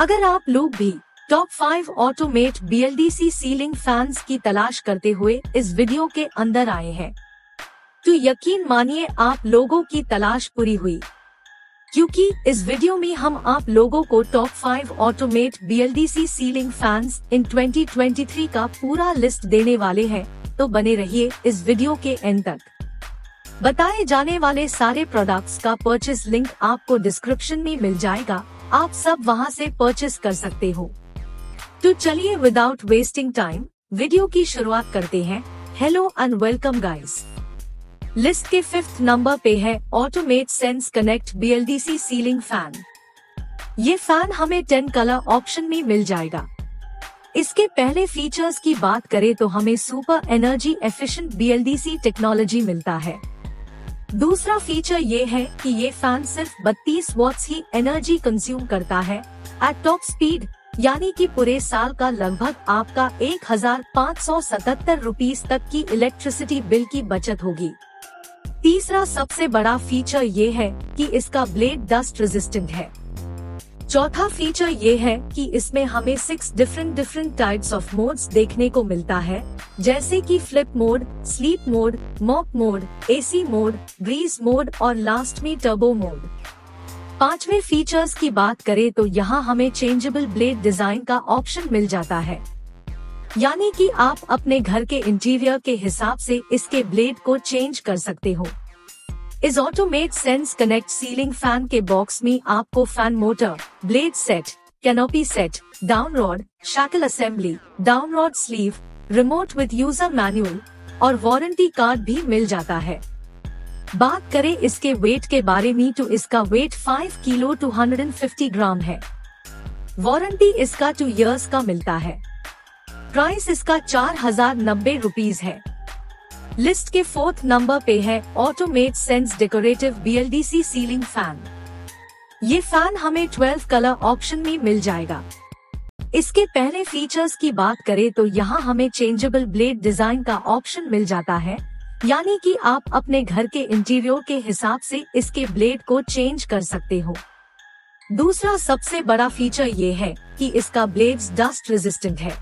अगर आप लोग भी top 5 Automate BLDC ceiling fans की तलाश करते हुए इस वीडियो के अंदर आए हैं, तो यकीन मानिए आप लोगों की तलाश पूरी हुई, क्योंकि इस वीडियो में हम आप लोगों को top 5 Automate BLDC ceiling fans in 2023 का पूरा लिस्ट देने वाले हैं। तो बने रहिए इस वीडियो के एंड तक। बताए जाने वाले सारे प्रोडक्ट्स का परचेस लिंक आपको डिस्क्रिप्शन में मिल जाएगा, आप सब वहां से परचेस कर सकते हो। तो चलिए विदाउट वेस्टिंग टाइम वीडियो की शुरुआत करते हैं। Hello and welcome guys. List के 5th नंबर पे है Automate sense connect BLDC ceiling fan. ये फैन हमें 10 कलर ऑप्शन में मिल जाएगा। इसके पहले फीचर्स की बात करें तो हमें super energy efficient BLDC technology मिलता है। दूसरा फीचर ये है कि ये फैन सिर्फ 32 वॉट्स ही एनर्जी कंज्यूम करता है एट टॉप स्पीड, यानी कि पूरे साल का लगभग आपका 1577 रुपीस तक की इलेक्ट्रिसिटी बिल की बचत होगी। तीसरा सबसे बड़ा फीचर ये है कि इसका ब्लेड डस्ट रेजिस्टेंट है। चौथा फीचर ये है कि इसमें हमें 6 डिफरेंट टाइप्स ऑफ मोड्स देखने को मिलता है, जैसे कि flip mode, sleep mode, mop mode, AC mode, breeze mode और लास्ट में टर्बो मोड। पांचवें फीचर्स की बात करें तो यहाँ हमें चेंजेबल ब्लेड डिजाइन का ऑप्शन मिल जाता है, यानी कि आप अपने घर के इंटीरियर के हिसाब से इसके ब्लेड को चेंज कर सकते हो। इस Automate sense connect ceiling fan के बॉक्स में आपको fan motor, blade set, canopy set, down rod, shackle assembly, down rod sleeve, remote with user manual और वारंटी कार्ड भी मिल जाता है। बात करें इसके वेट के बारे में तो इसका वेट 5 किलो 250 ग्राम है। वारंटी इसका 2 इयर्स का मिलता है। प्राइस इसका 4090 रुपीज है। लिस्ट के 4th नंबर पे है Automate sense decorative BLDC ceiling fan. ये फैन हमें 12 कलर ऑप्शन में मिल जाएगा। इसके पहले फीचर्स की बात करें तो यहाँ हमें चेंजेबल ब्लेड डिजाइन का ऑप्शन मिल जाता है, यानी कि आप अपने घर के इंटीरियर के हिसाब से इसके ब्लेड को चेंज कर सकते हो। दूसरा सबसे बड़ा फीचर ये है कि इसका ब्लेड्स डस्ट रेजिस्टेंट है।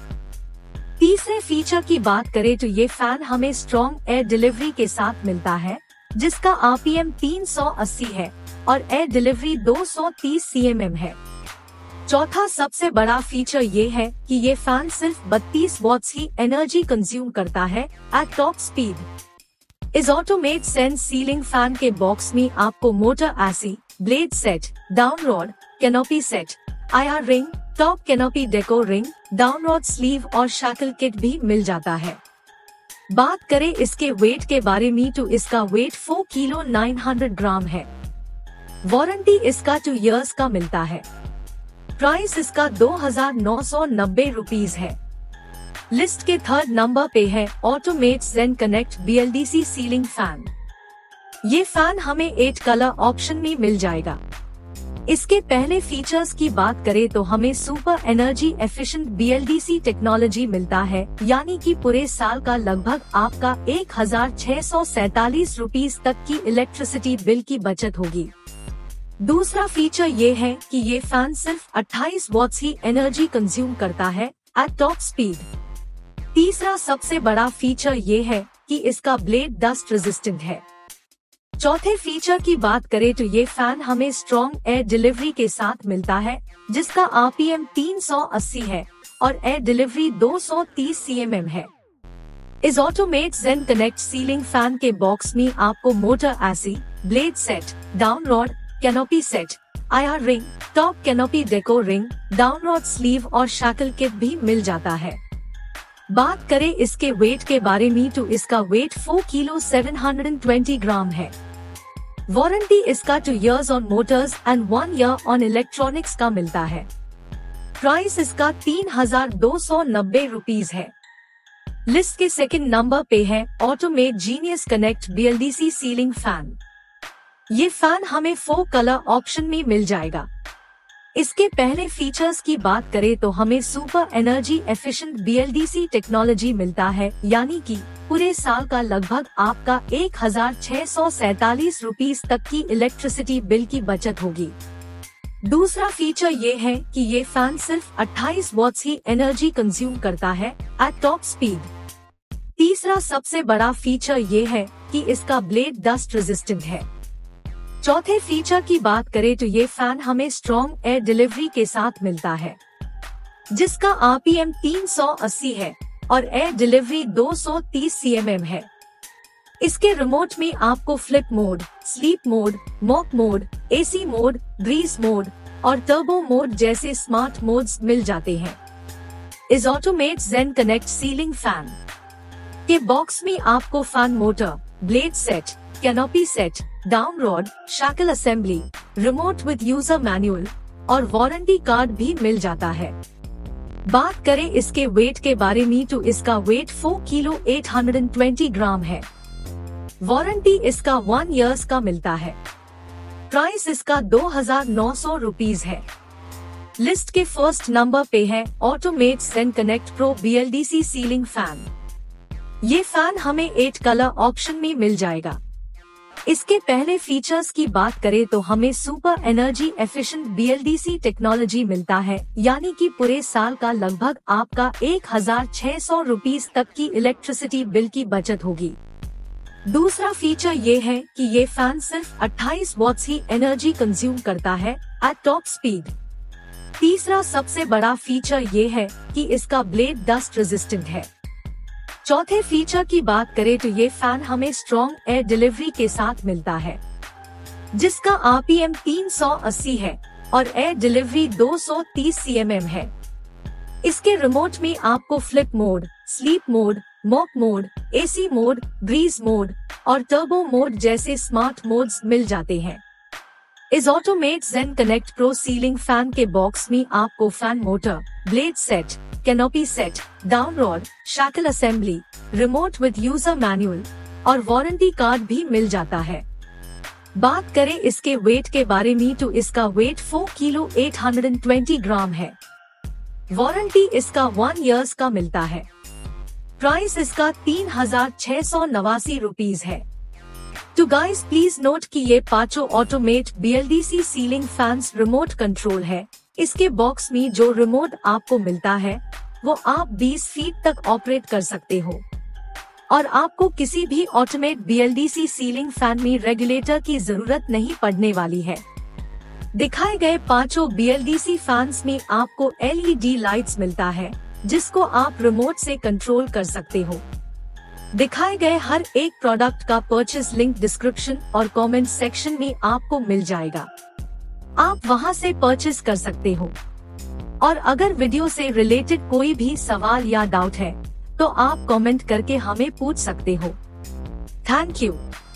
तीसरे फीचर की बात करें तो ये फैन हमें स्ट्रॉन्ग एयर डिलीवरी के साथ मिलता है, जिसका RPM 380 है और एयर डिलीवरी 230 cmm है। चौथा सबसे बड़ा फीचर ये है कि ये फैन सिर्फ 32 वॉट्स ही एनर्जी कंज्यूम करता है एट टॉप स्पीड। इस ऑटोमेट सेंस सीलिंग फैन के बॉक्स में आपको motor AC, blade set, down rod, canopy set, IR ring, top canopy deco ring, down rod sleeve और शैकल किट भी मिल जाता है। बात करें इसके वेट के बारे में तो इसका वेट 4 किलो 900 ग्राम है। वारंटी इसका 2 इयर्स का मिलता है। प्राइस इसका 2990 रुपीज है। लिस्ट के 3rd नंबर पे है Automate zen connect BLDC ceiling fan. ये फैन हमें 8 कलर ऑप्शन में मिल जाएगा। इसके पहले फीचर्स की बात करें तो हमें super energy efficient BLDC technology मिलता है, यानी कि पूरे साल का लगभग आपका 1647 रुपीस तक की इलेक्ट्रिसिटी बिल की बचत होगी। दूसरा फीचर ये है कि ये फैन सिर्फ 28 वॉट्स ही एनर्जी कंज्यूम करता है एट टॉप स्पीड। तीसरा सबसे बड़ा फीचर ये है कि इसका ब्लेड डस्ट रेजिस्टेंट है। चौथे फीचर की बात करें तो ये फैन हमें स्ट्रॉन्ग एयर डिलीवरी के साथ मिलता है, जिसका RPM 380 है और एयर डिलीवरी 230 cmm है। इस Automate zen connect ceiling fan के बॉक्स में आपको motor AC, blade set, down rod, canopy set, IR ring, top canopy deco ring, down rod sleeve और शैकल किट भी मिल जाता है। बात करें इसके वेट के बारे में तो इसका वेट 4 किलो 720 ग्राम है। वारंटी इसका 2 years on motors and 1 year on electronics का मिलता है। प्राइस इसका 3290 रुपीज है। लिस्ट के 2nd नंबर पे है Automate genius connect BLDC ceiling fan. ये फैन हमें 4 कलर ऑप्शन में मिल जाएगा। इसके पहले फीचर्स की बात करें तो हमें super energy efficient BLDC technology मिलता है, यानी कि पूरे साल का लगभग आपका 1647 रुपीस तक की इलेक्ट्रिसिटी बिल की बचत होगी। दूसरा फीचर ये है कि ये फैन सिर्फ 28 वॉट्स ही एनर्जी कंज्यूम करता है एट टॉप स्पीड। तीसरा सबसे बड़ा फीचर ये है कि इसका ब्लेड डस्ट रेजिस्टेंट है। चौथे फीचर की बात करें तो ये फैन हमें स्ट्रॉन्ग एयर डिलीवरी के साथ मिलता है, जिसका आरपीएम 380 है और एयर डिलीवरी 230 cmm है। इसके रिमोट में आपको flip mode, sleep mode, mock mode, AC mode, breeze mode और टर्बो मोड जैसे स्मार्ट मोड्स मिल जाते हैं। इस Automate zen connect ceiling fan के बॉक्स में आपको fan motor, blade set, canopy set, down rod, shackle assembly, remote with user manual और वारंटी कार्ड भी मिल जाता है। बात करें इसके वेट के बारे में तो इसका वेट 4 किलो 820 ग्राम है। वारंटी इसका 1 ईयर्स का मिलता है। प्राइस इसका 2900 रुपीज है। लिस्ट के फर्स्ट नंबर पे है Automate zen connect pro BLDC ceiling fan. ये फैन हमें 8 कलर ऑप्शन में मिल जाएगा। इसके पहले फीचर्स की बात करें तो हमें super energy efficient BLDC technology मिलता है, यानी कि पूरे साल का लगभग आपका 1600 रुपीज तक की इलेक्ट्रिसिटी बिल की बचत होगी। दूसरा फीचर ये है कि ये फैन सिर्फ 28 वॉट्स ही एनर्जी कंज्यूम करता है एट टॉप स्पीड। तीसरा सबसे बड़ा फीचर ये है कि इसका ब्लेड डस्ट रेजिस्टेंट है। चौथे फीचर की बात करें तो ये फैन हमें स्ट्रॉन्ग एयर डिलीवरी के साथ मिलता है, जिसका आरपीएम 380 है और एयर डिलीवरी 230 cmm है। इसके रिमोट में आपको flip mode, sleep mode, mock mode, AC mode, breeze mode और टर्बो मोड जैसे स्मार्ट मोड्स मिल जाते हैं। इस Automate zen connect pro ceiling fan के बॉक्स में आपको fan motor, blade set, canopy set, down rod, shackle assembly, remote with user manual और वारंटी कार्ड भी मिल जाता है। बात करें इसके वेट के बारे में तो इसका वेट 4 किलो 820 ग्राम है। वारंटी इसका 1 ईयर्स का मिलता है। प्राइस इसका 3689 रुपीज है। तो गाइस प्लीज नोट कि ये पांचों automate BLDC ceiling fans remote control है। इसके बॉक्स में जो रिमोट आपको मिलता है वो आप 20 फीट तक ऑपरेट कर सकते हो और आपको किसी भी ऑटोमेट BLDC सीलिंग फैन में रेगुलेटर की जरूरत नहीं पड़ने वाली है। दिखाए गए पांचों BLDC फैंस में आपको LED लाइट्स मिलता है, जिसको आप रिमोट से कंट्रोल कर सकते हो। दिखाए गए हर एक प्रोडक्ट का परचेज लिंक डिस्क्रिप्शन और कमेंट सेक्शन में आपको मिल जाएगा, आप वहां से परचेज कर सकते हो। और अगर वीडियो से रिलेटेड कोई भी सवाल या डाउट है तो आप कमेंट करके हमें पूछ सकते हो। Thank you.